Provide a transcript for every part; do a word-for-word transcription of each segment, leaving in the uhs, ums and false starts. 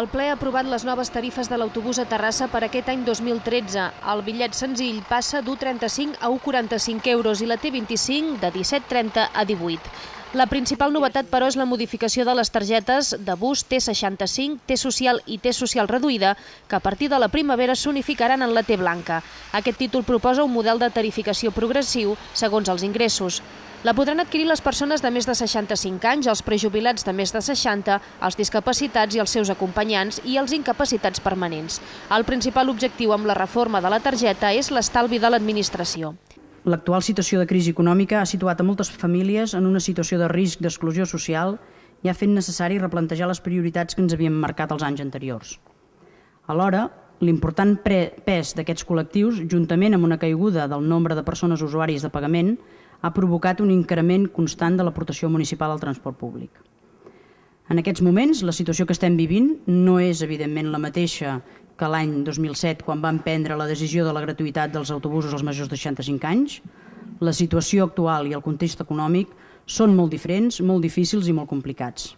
El ple ha aprovat les noves tarifes de l'autobús a Terrassa per aquest any dos mil tretze. El bitllet senzill passa d'u coma trenta-cinc a u coma quaranta-cinc euros i la T vint-i-cinc de disset coma trenta a divuit. La principal novetat, però, és la modificació de les targetes de bus T seixanta-cinc, T social i T social reduïda, que a partir de la primavera s'unificaran en la T blanca. Aquest títol proposa un model de tarificació progressiu segons els ingressos. La podran adquirir les persones de més de seixanta-cinc anys, els prejubilats de més de seixanta, els discapacitats i els seus acompanyants i els incapacitats permanents. El principal objectiu amb la reforma de la targeta és l'estalvi de l'administració. L'actual situació de crisi econòmica ha situat a moltes famílies en una situació de risc d'exclusió social i ha fet necessari replantejar les prioritats que ens havíem marcat els anys anteriors. Alhora, l'important pes d'aquests col·lectius, juntament amb una caiguda del nombre de persones usuàries de pagament, ha provocat un increment constant de l'aportació municipal al transport públic. En aquests moments, la situació que estem vivint no és, evidentment, la mateixa que l'any dos mil set, quan van prendre la decisió de la gratuïtat dels autobusos als majors de seixanta-cinc anys. La situació actual i el context econòmic són molt diferents, molt difícils i molt complicats.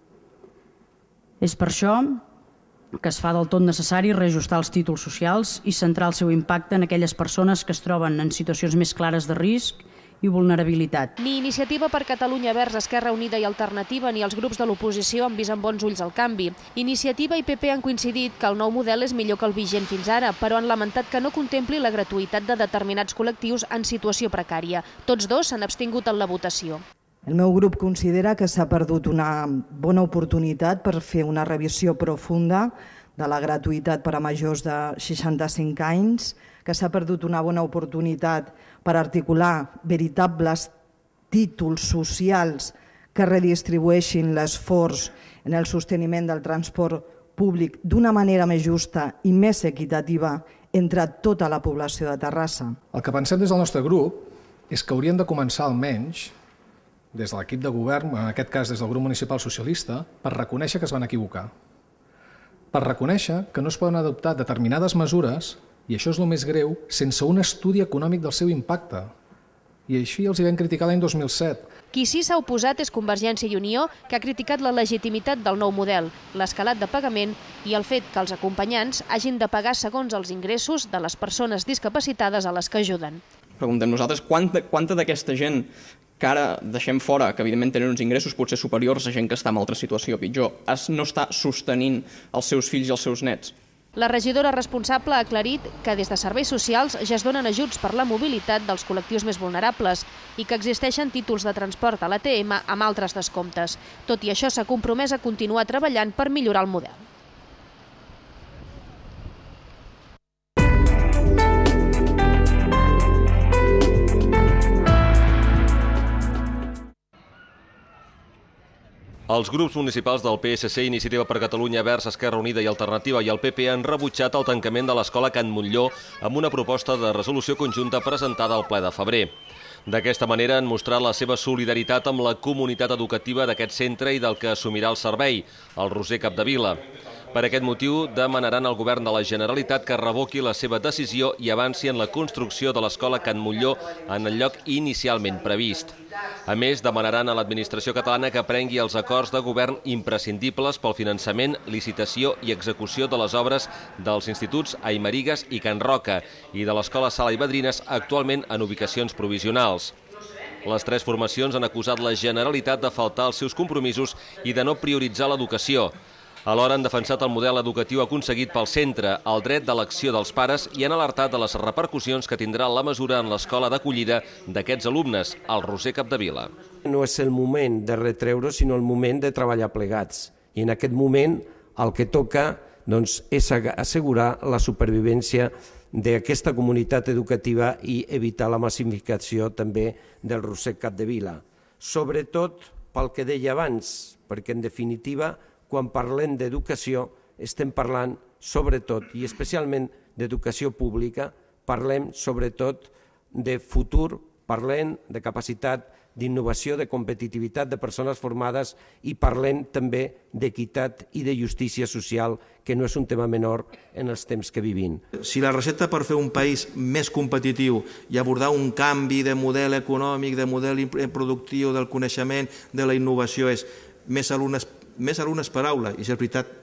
És per això que es fa del tot necessari reajustar els títols socials i centrar el seu impacte en aquelles persones que es troben en situacions més clares de risc i vulnerabilitat. Ni Iniciativa per Catalunya Verds, Esquerra Unida i Alternativa ni els grups de l'oposició han vist amb bons ulls el canvi. Iniciativa i P P han coincidit que el nou model és millor que el vigent fins ara, però han lamentat que no contempli la gratuïtat de determinats col·lectius en situació precària. Tots dos s'han abstingut en la votació. El meu grup considera que s'ha perdut una bona oportunitat per fer una revisió profunda de la gratuïtat per a majors de seixanta-cinc anys, que s'ha perdut una bona oportunitat per articular veritables títols socials que redistribueixin l'esforç en el sosteniment del transport públic d'una manera més justa i més equitativa entre tota la població de Terrassa. El que pensem des del nostre grup és que haurien de començar almenys, des de l'equip de govern, en aquest cas des del grup municipal socialista, per reconèixer que es van equivocar. Per reconèixer que no es poden adoptar determinades mesures, i això és el més greu, sense un estudi econòmic del seu impacte. I així els hi vam criticar l'any dos mil set. Qui sí s'ha oposat és Convergència i Unió, que ha criticat la legitimitat del nou model, l'escalat de pagament i el fet que els acompanyants hagin de pagar segons els ingressos de les persones discapacitades a les que ajuden. Preguntem nosaltres quanta, quanta d'aquesta gent que ara deixem fora, que evidentment tenen uns ingressos potser superiors a gent que està en altra situació pitjor, no està sostenint els seus fills i els seus nets. La regidora responsable ha aclarit que des de serveis socials ja es donen ajuts per la mobilitat dels col·lectius més vulnerables i que existeixen títols de transport a l'A T M amb altres descomptes. Tot i això, s'ha compromès a continuar treballant per millorar el model. Els grups municipals del P S C, Iniciativa per Catalunya Verds, Esquerra Unida i Alternativa i el P P han rebutjat el tancament de l'escola Can Montllor amb una proposta de resolució conjunta presentada al ple de febrer. D'aquesta manera han mostrat la seva solidaritat amb la comunitat educativa d'aquest centre i del que assumirà el servei, el Roser Capdevila. Per aquest motiu, demanaran al govern de la Generalitat que revoqui la seva decisió i avanci en la construcció de l'escola Can Montllor en el lloc inicialment previst. A més, demanaran a l'administració catalana que prengui els acords de govern imprescindibles pel finançament, licitació i execució de les obres dels instituts Aymarigues i Can Roca i de l'escola Sala i Badrines, actualment en ubicacions provisionals. Les tres formacions han acusat la Generalitat de faltar als seus compromisos i de no prioritzar l'educació. Alhora han defensat el model educatiu aconseguit pel centre, el dret d'elecció dels pares i han alertat de les repercussions que tindrà la mesura en l'escola d'acollida d'aquests alumnes, el Roser Capdevila. No és el moment de retreure, sinó el moment de treballar plegats. I en aquest moment el que toca doncs, és assegurar la supervivència d'aquesta comunitat educativa i evitar la massificació també del Roser Capdevila. Sobretot pel que deia abans, perquè en definitiva quan parlem d'educació estem parlant sobretot i especialment d'educació pública, parlem sobretot de futur, parlem de capacitat d'innovació, de competitivitat de persones formades i parlem també d'equitat i de justícia social, que no és un tema menor en els temps que vivim. Si la recepta per fer un país més competitiu i abordar un canvi de model econòmic, de model productiu, del coneixement, de la innovació és més alumnes més alumnes per aula, i és veritat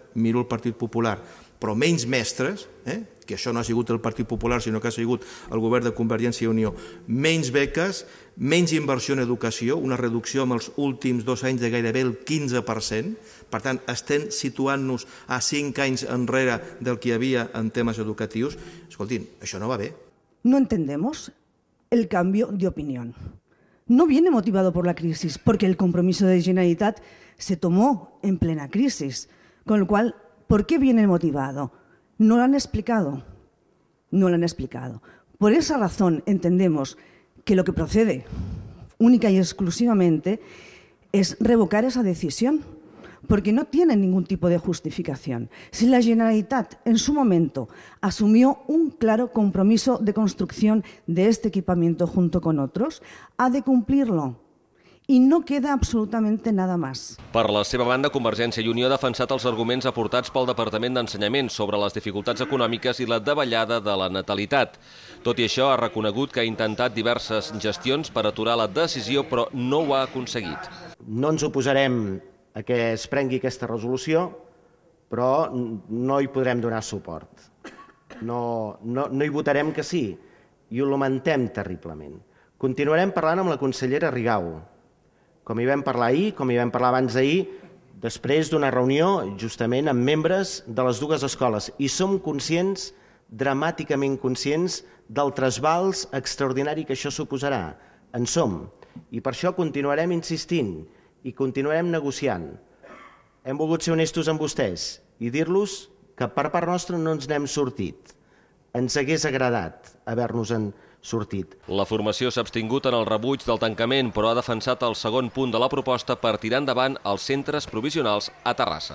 miro el Partit Popular, però menys mestres, eh? que això no ha sigut el Partit Popular, sinó que ha sigut el govern de Convergència i Unió, menys beques, menys inversió en educació, una reducció en els últims dos anys de gairebé el quinze per cent. Per tant, estem situant-nos a cinc anys enrere del que hi havia en temes educatius. Escoltin, això no va bé. No entendemos el cambio de opinión. No viene motivado por la crisis, porque el compromiso de Generalitat se tomó en plena crisis. Con lo cual, ¿por qué viene motivado? No lo han explicado. No lo han explicado. Por esa razón entendemos que lo que procede única y exclusivamente es revocar esa decisión, porque no tiene ningún tipo de justificación. Si la Generalitat en su momento asumió un claro compromiso de construcción de este equipamiento junto con otros, ha de cumplirlo. I no queda absolutament nada més. Per la seva banda, Convergència i Unió ha defensat els arguments aportats pel Departament d'Ensenyament sobre les dificultats econòmiques i la davallada de la natalitat. Tot i això, ha reconegut que ha intentat diverses gestions per aturar la decisió, però no ho ha aconseguit. No ens oposarem a que es prengui aquesta resolució, però no hi podrem donar suport. No, no, no hi votarem que sí, i ho lamentem terriblement. Continuarem parlant amb la consellera Rigau, com hi vam parlar ahir, com hi vam parlar abans d'ahir, després d'una reunió justament amb membres de les dues escoles. I som conscients, dramàticament conscients, del trasbals extraordinari que això suposarà. En som. I per això continuarem insistint i continuarem negociant. Hem volgut ser honestos amb vostès i dir-los que per part nostra no ens n'hem sortit. Ens hagués agradat haver-nos-en sortit. La formació s'ha abstingut en el rebuig del tancament, però ha defensat el segon punt de la proposta per tirar endavant els centres provisionals a Terrassa.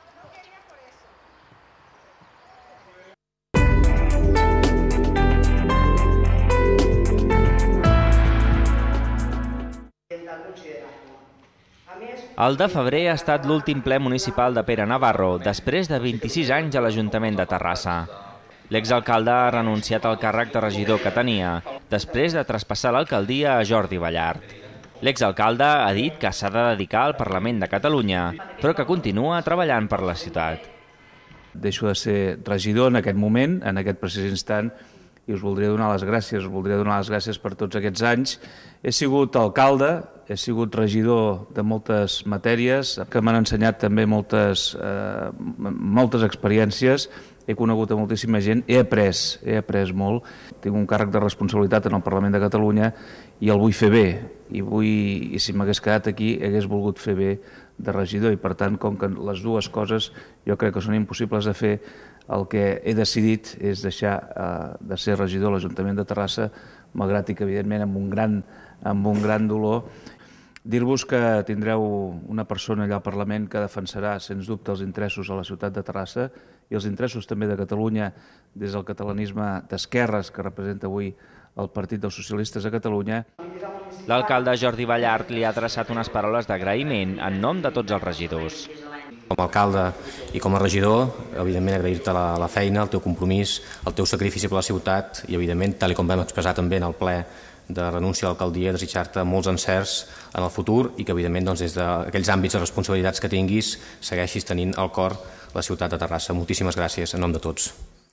El de febrer ha estat l'últim ple municipal de Pere Navarro, després de vint-i-sis anys a l'Ajuntament de Terrassa. L'exalcalde ha renunciat al càrrec de regidor que tenia, després de traspassar l'alcaldia a Jordi Ballart. L'exalcalde ha dit que s'ha de dedicar al Parlament de Catalunya, però que continua treballant per la ciutat. Deixo de ser regidor en aquest moment, en aquest precís instant, i us voldria donar les gràcies, us voldria donar les gràcies per tots aquests anys. He sigut alcalde, he sigut regidor de moltes matèries, que m'han ensenyat també moltes, eh, moltes experiències, he conegut a moltíssima gent, he après, he après molt. Tinc un càrrec de responsabilitat en el Parlament de Catalunya i el vull fer bé. I, vull, i si m'hagués quedat aquí, hagués volgut fer bé de regidor. I per tant, com que les dues coses jo crec que són impossibles de fer, el que he decidit és deixar eh, de ser regidor a l'Ajuntament de Terrassa, malgrat que, evidentment, amb un gran, amb un gran dolor. Dir-vos que tindreu una persona allà al Parlament que defensarà, sens dubte, els interessos a la ciutat de Terrassa i els interessos també de Catalunya des del catalanisme d'esquerres que representa avui el Partit dels Socialistes a Catalunya. L'alcalde Jordi Ballart li ha adreçat unes paraules d'agraïment en nom de tots els regidors. Com a alcalde i com a regidor, evidentment agrair-te la, la feina, el teu compromís, el teu sacrifici per la ciutat i, evidentment, tal com vam expressar també en el ple de renúncia a l'alcaldia, desitjar-te molts encerts en el futur i que, evidentment, doncs, des d'aquells àmbits de responsabilitats que tinguis, segueixis tenint al cor la ciutat de Terrassa. Moltíssimes gràcies en nom de tots.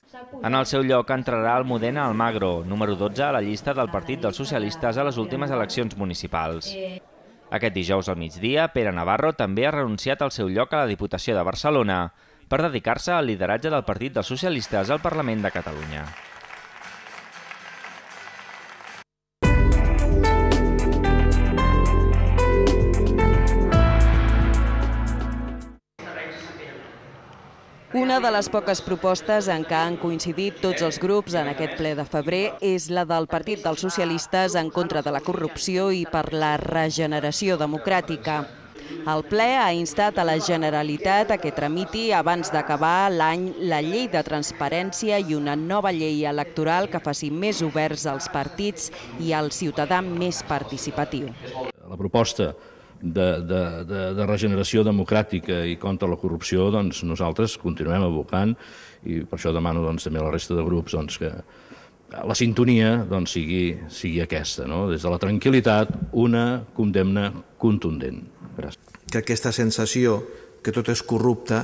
En el seu lloc entrarà Almudena Almagro, número dotze a la llista del Partit dels Socialistes a les últimes eleccions municipals. Aquest dijous al migdia, Pere Navarro també ha renunciat al seu lloc a la Diputació de Barcelona per dedicar-se al lideratge del Partit dels Socialistes al Parlament de Catalunya. Una de les poques propostes en què han coincidit tots els grups en aquest ple de febrer és la del Partit dels Socialistes en contra de la corrupció i per la regeneració democràtica. El ple ha instat a la Generalitat a que tramiti abans d'acabar l'any la llei de transparència i una nova llei electoral que faci més oberts els partits i el ciutadà més participatiu. La proposta De, de, de, de regeneració democràtica i contra la corrupció, doncs nosaltres continuem abocant i per això demano doncs, també a la resta de grups doncs, que la sintonia doncs, sigui, sigui aquesta, no? Des de la tranquil·litat, una condemna contundent. Gràcies. Que aquesta sensació que tot és corrupte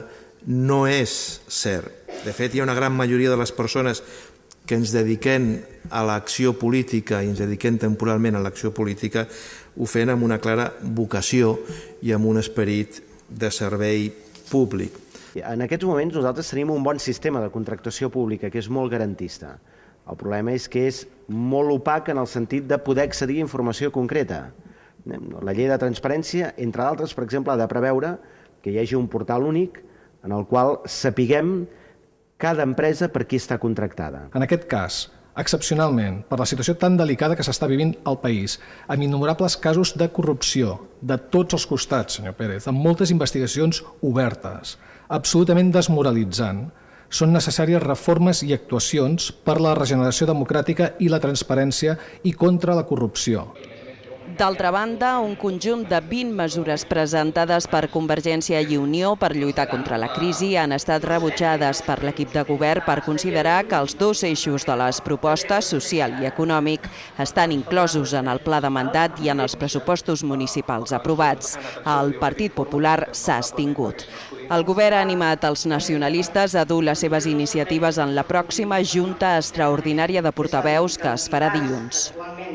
no és cert. De fet, hi ha una gran majoria de les persones que ens dediquem a l'acció política i ens dediquem temporalment a l'acció política ho fem amb una clara vocació i amb un esperit de servei públic. En aquests moments nosaltres tenim un bon sistema de contractació pública que és molt garantista. El problema és que és molt opac en el sentit de poder accedir a informació concreta. La llei de transparència, entre d'altres, per exemple, ha de preveure que hi hagi un portal únic en el qual sapiguem cada empresa per qui està contractada. En aquest cas, excepcionalment, per la situació tan delicada que s'està vivint al país, amb innumerables casos de corrupció de tots els costats, senyor Pérez, amb moltes investigacions obertes, absolutament desmoralitzant, són necessàries reformes i actuacions per la regeneració democràtica i la transparència i contra la corrupció. D'altra banda, un conjunt de vint mesures presentades per Convergència i Unió per lluitar contra la crisi han estat rebutjades per l'equip de govern per considerar que els dos eixos de les propostes, social i econòmic, estan inclosos en el pla de mandat i en els pressupostos municipals aprovats. El Partit Popular s'ha abstingut. El govern ha animat els nacionalistes a dur les seves iniciatives en la pròxima Junta Extraordinària de Portaveus que es farà dilluns.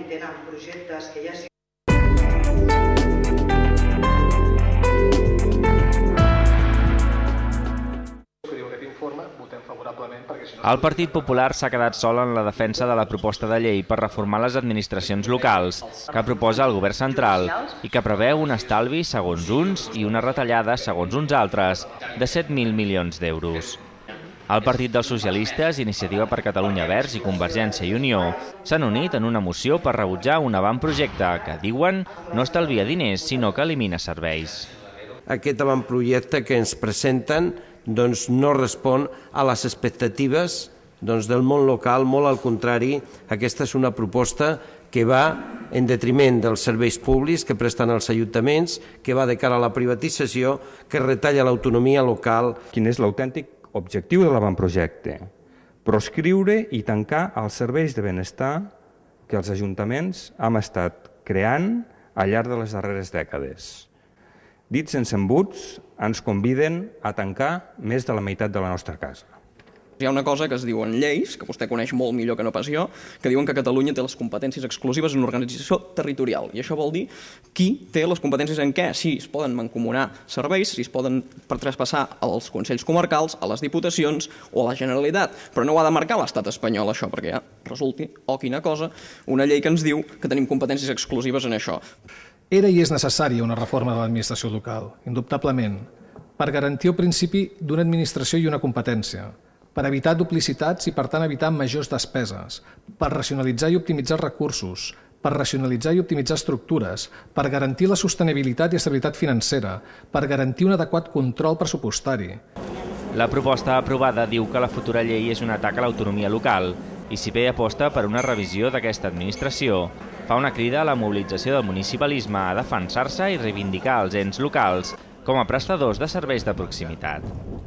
El Partit Popular s'ha quedat sol en la defensa de la proposta de llei per reformar les administracions locals, que proposa el govern central i que preveu un estalvi, segons uns, i una retallada, segons uns altres, de set mil milions d'euros. El Partit dels Socialistes, Iniciativa per Catalunya Verds i Convergència i Unió s'han unit en una moció per rebutjar un avantprojecte que, diuen, no estalvia diners, sinó que elimina serveis. Aquest avantprojecte que ens presenten doncs no respon a les expectatives doncs, del món local, molt al contrari, aquesta és una proposta que va en detriment dels serveis públics que presten els ajuntaments, que va de cara a la privatització, que retalla l'autonomia local. Quin és l'autèntic objectiu de l'avantprojecte? Proscriure i tancar els serveis de benestar que els ajuntaments hem estat creant al llarg de les darreres dècades. Dits sense embuts, ens conviden a tancar més de la meitat de la nostra casa. Hi ha una cosa que es diuen lleis, que vostè coneix molt millor que no pas jo, que diuen que Catalunya té les competències exclusives en organització territorial. I això vol dir qui té les competències en què, si es poden mancomunar serveis, si es poden traspassar als consells comarcals, a les diputacions o a la Generalitat. Però no ho ha de marcar l'estat espanyol, això, perquè ja resulti, oh, quina cosa, una llei que ens diu que tenim competències exclusives en això. Era i és necessària una reforma de l'administració local, indubtablement, per garantir el principi d'una administració i una competència, per evitar duplicitats i, per tant, evitar majors despeses, per racionalitzar i optimitzar recursos, per racionalitzar i optimitzar estructures, per garantir la sostenibilitat i estabilitat financera, per garantir un adequat control pressupostari. La proposta aprovada diu que la futura llei és un atac a l'autonomia local i, si bé aposta per una revisió d'aquesta administració, fa una crida a la mobilització del municipalisme a defensar-se i reivindicar els ens locals com a prestadors de serveis de proximitat.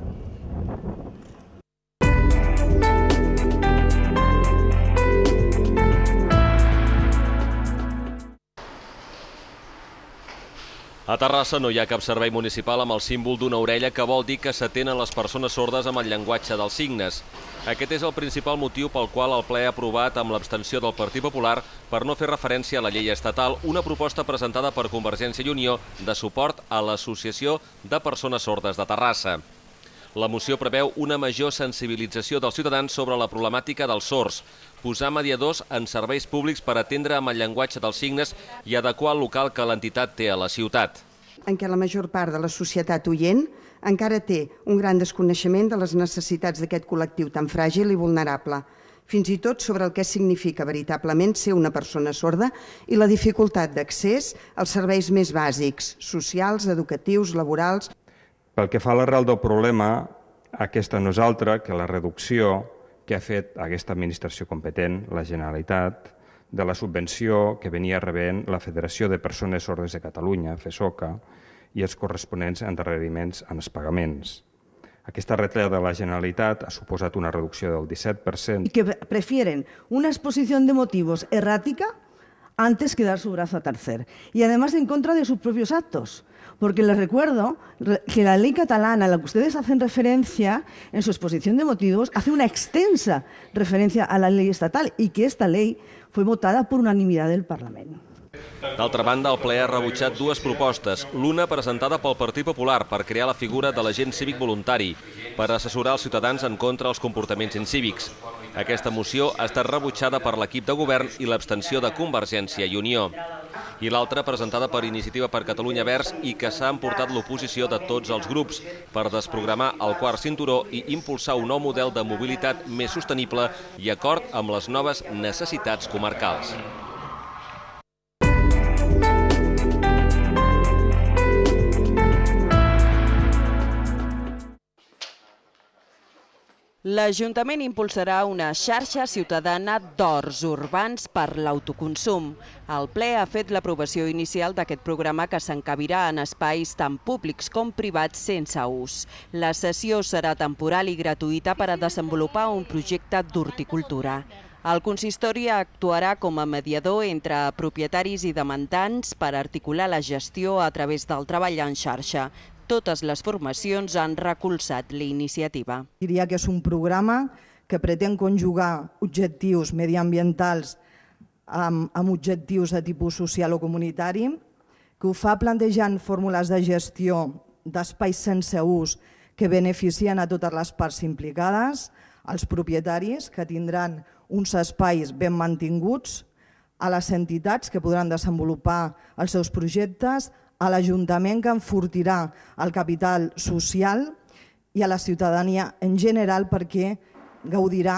A Terrassa no hi ha cap servei municipal amb el símbol d'una orella, que vol dir que s'atenen les persones sordes amb el llenguatge dels signes. Aquest és el principal motiu pel qual el ple ha aprovat, amb l'abstenció del Partit Popular, per no fer referència a la llei estatal, una proposta presentada per Convergència i Unió de suport a l'Associació de Persones Sordes de Terrassa. La moció preveu una major sensibilització dels ciutadans sobre la problemàtica dels sords, posar mediadors en serveis públics per atendre amb el llenguatge dels signes i adequar el local que l'entitat té a la ciutat. En què la major part de la societat oient encara té un gran desconeixement de les necessitats d'aquest col·lectiu tan fràgil i vulnerable, fins i tot sobre el que significa veritablement ser una persona sorda i la dificultat d'accés als serveis més bàsics, socials, educatius, laborals. Pel que fa a l'arrel del problema, aquesta no és altra que la reducció que ha fet aquesta administració competent, la Generalitat, de la subvenció que venia rebent la Federació de Persones Sordes de Catalunya, FESOCA, i els corresponents endarreriments en els pagaments. Aquesta retallada de la Generalitat ha suposat una reducció del disset per cent. Y que prefieren una exposición de motivos errática antes que dar su brazo a torcer. Y además en contra de sus propios actos. Porque les recuerdo que la ley catalana a la que ustedes hacen referencia en su exposición de motivos hace una extensa referencia a la ley estatal y que esta ley fue votada por unanimidad del Parlament. D'altra banda, el ple ha rebutjat dues propostes, l'una presentada pel Partit Popular per crear la figura de l'agent cívic voluntari, per assessorar els ciutadans en contra dels comportaments incívics. Aquesta moció ha estat rebutjada per l'equip de govern i l'abstenció de Convergència i Unió. I l'altra, presentada per Iniciativa per Catalunya Verds i que s'ha emportat l'oposició de tots els grups per desprogramar el quart cinturó i impulsar un nou model de mobilitat més sostenible i acord amb les noves necessitats comarcals. L'Ajuntament impulsarà una xarxa ciutadana d'horts urbans per l'autoconsum. El ple ha fet l'aprovació inicial d'aquest programa que s'encabirà en espais tant públics com privats sense ús. La sessió serà temporal i gratuïta per a desenvolupar un projecte d'horticultura. El consistori actuarà com a mediador entre propietaris i demandants per articular la gestió a través del treball en xarxa. Totes les formacions han recolzat la iniciativa. Diria que és un programa que pretén conjugar objectius mediambientals amb, amb objectius de tipus social o comunitari, que ho fa plantejant fórmules de gestió d'espais sense ús que beneficien a totes les parts implicades, als propietaris, que tindran uns espais ben mantinguts, a les entitats que podran desenvolupar els seus projectes, a l'Ajuntament que enfortirà el capital social i a la ciutadania en general perquè gaudirà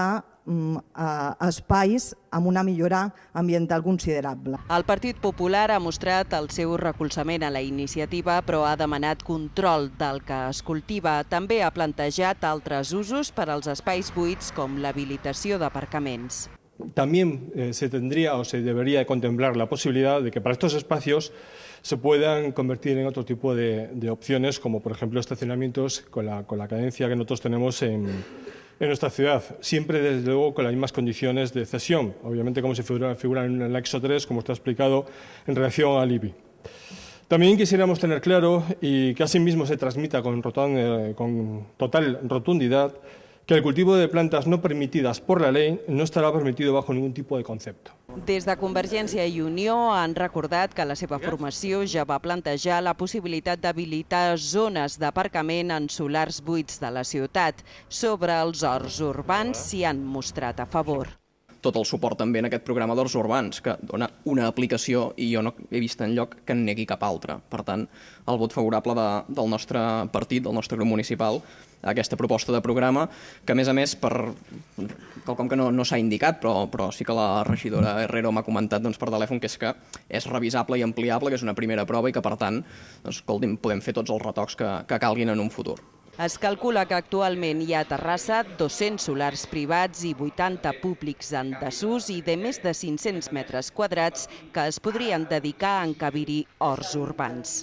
d'espais amb una millora ambiental considerable. El Partit Popular ha mostrat el seu recolzament a la iniciativa, però ha demanat control del que es cultiva. També ha plantejat altres usos per als espais buits com l'habilitació d'aparcaments. También eh, se tendría o se debería contemplar la posibilidad de que para estos espacios se puedan convertir en otro tipo de, de opciones, como por ejemplo estacionamientos con la, con la cadencia que nosotros tenemos en, en nuestra ciudad, siempre desde luego con las mismas condiciones de cesión, obviamente como se figura, figura en el anexo tres, como está explicado en relación al I B I. También quisiéramos tener claro y que asimismo se transmita con, rotan, con total rotundidad que el cultivo de plantas no permitidas por la ley no estará permitido bajo ningún tipo de concepto. Des de Convergència i Unió han recordat que la seva formació ja va plantejar la possibilitat d'habilitar zones d'aparcament en solars buits de la ciutat. Sobre els horts urbans s'hi han mostrat a favor. Tot el suport també en aquest programa d'horts urbans, que dona una aplicació i jo no he vist enlloc que en negui cap altra. Per tant, el vot favorable de, del nostre partit, del nostre grup municipal, a aquesta proposta de programa, que a més a més, per quelcom que no, no s'ha indicat, però, però sí que la regidora Herrero m'ha comentat doncs, per telèfon, que és que és revisable i ampliable, que és una primera prova i que, per tant, doncs, escolti'm, podem fer tots els retocs que, que calguin en un futur. Es calcula que actualment hi ha a Terrassa dos-cents solars privats i vuitanta públics en desús i de més de cinc-cents metres quadrats que es podrien dedicar a encabir-hi horts urbans.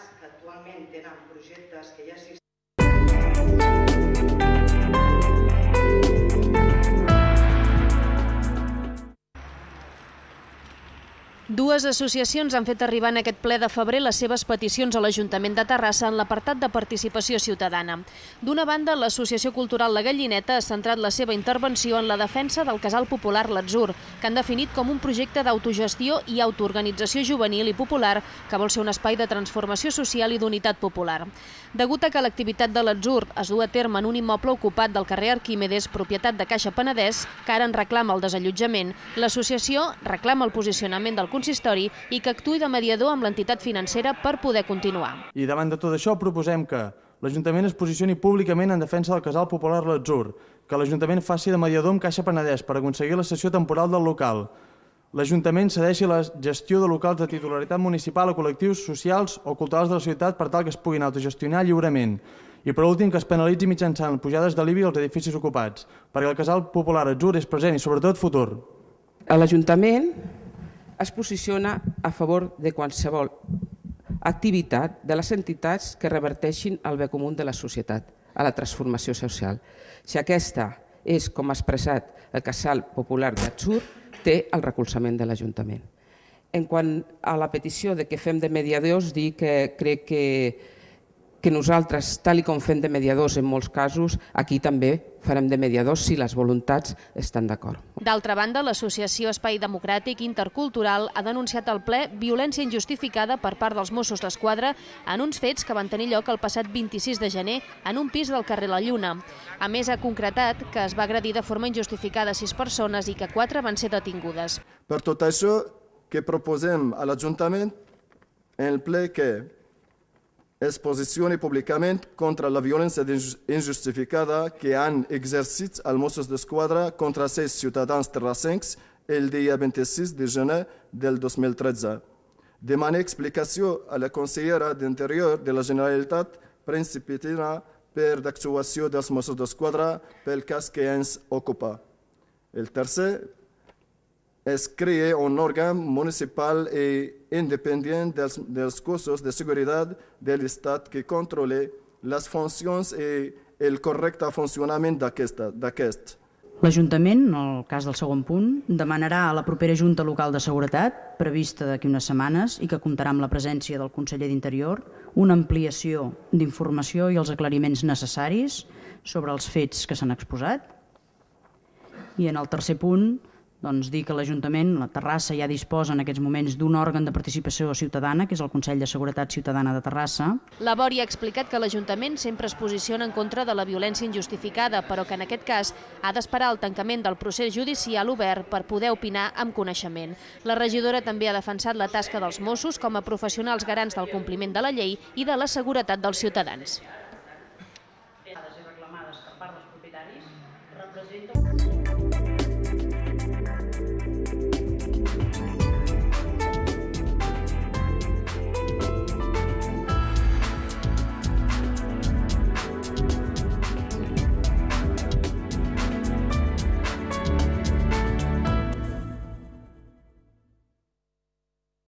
Dues associacions han fet arribar en aquest ple de febrer les seves peticions a l'Ajuntament de Terrassa en l'apartat de participació ciutadana. D'una banda, l'Associació Cultural La Gallineta ha centrat la seva intervenció en la defensa del Casal Popular L'Atzur, que han definit com un projecte d'autogestió i autoorganització juvenil i popular que vol ser un espai de transformació social i d'unitat popular. Degut a que l'activitat de l'Atzur es du a terme en un immoble ocupat del carrer Arquímedes, propietat de Caixa Penedès, que ara en reclama el desallotjament, l'associació reclama el posicionament del consistori i que actuï de mediador amb l'entitat financera per poder continuar. I davant de tot això proposem que l'Ajuntament es posicioni públicament en defensa del Casal Popular L'Atzur, que l'Ajuntament faci de mediador amb Caixa Penedès per aconseguir la cessió temporal del local. L'Ajuntament cedeixi la gestió de locals de titularitat municipal a col·lectius socials o culturals de la ciutat per tal que es puguin autogestionar lliurement. I per últim, que es penalitzi mitjançant pujades de l'I B I als edificis ocupats, perquè el Casal Popular L'Atzur és present i sobretot futur. L'Ajuntament es posiciona a favor de qualsevol activitat de les entitats que reverteixin el bé comú de la societat, a la transformació social. Si aquesta és, com ha expressat el Casal Popular L'Atzur, té el recolzament de l'Ajuntament. en quant a la petició de que fem de mediadors, dir que crec que, que nosaltres, tal com fem de mediadors en molts casos, aquí també farem de mediadors si les voluntats estan d'acord. D'altra banda, l'Associació Espai Democràtic Intercultural ha denunciat al ple violència injustificada per part dels Mossos d'Esquadra en uns fets que van tenir lloc el passat vint-i-sis de gener en un pis del carrer La Lluna. A més, ha concretat que es va agredir de forma injustificada sis persones i que quatre van ser detingudes. Per tot això, que proposem a l'Ajuntament en el ple que es posicioni públicament contra la violència injustificada que han exercit els Mossos d'Esquadra contra sis ciutadans terrassencs el dia vint-i-sis de gener del dos mil tretze. Demana explicació a la consellera d'Interior de la Generalitat principina per l'actuació dels Mossos d'Esquadra pel cas que ens ocupa. El tercer es crear un òrgan municipal i independent dels, dels cossos de seguretat de l'Estat que controle les funcions i el correcte funcionament d'aquest. L'Ajuntament, en el cas del segon punt, demanarà a la propera Junta Local de Seguretat, prevista d'aquí unes setmanes i que comptarà amb la presència del conseller d'Interior, una ampliació d'informació i els aclariments necessaris sobre els fets que s'han exposat. I en el tercer punt, doncs dir que l'Ajuntament, la Terrassa, ja disposa en aquests moments d'un òrgan de participació ciutadana, que és el Consell de Seguretat Ciutadana de Terrassa. La Bori ha explicat que l'Ajuntament sempre es posiciona en contra de la violència injustificada, però que en aquest cas ha d'esperar el tancament del procés judicial obert per poder opinar amb coneixement. La regidora també ha defensat la tasca dels Mossos com a professionals garants del compliment de la llei i de la seguretat dels ciutadans. Reclamades per part dels propietaris representen